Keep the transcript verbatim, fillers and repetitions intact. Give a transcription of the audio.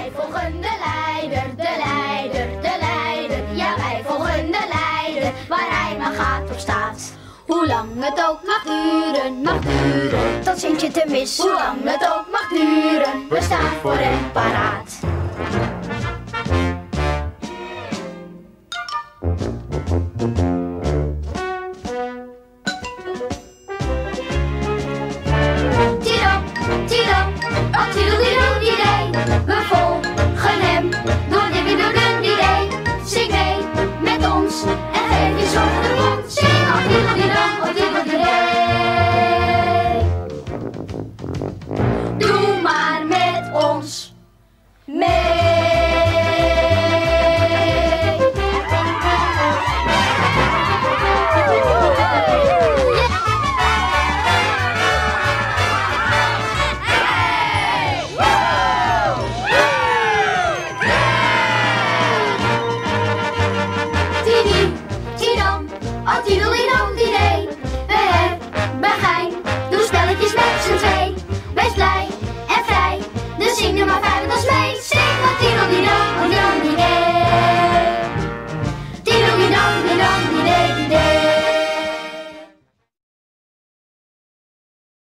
wij volgen de leider, de leider, de leider. Ja, wij volgen de leider, waar hij maar gaat of staat. Hoe lang het ook mag duren, mag duren, tot Sintje te mis. Hoe lang het ook mag duren, we staan voor hem paraat. Tidam, tidam, oh tiddeldidoedidee. We volgen hem, door dikkedoedendidee. Zing mee met ons en geef je zorgen de mond. Zing oh tiddeldidam, oh tiddeldidee. Doe maar met ons mee. Tiddy, tidam, oh tiddelidam.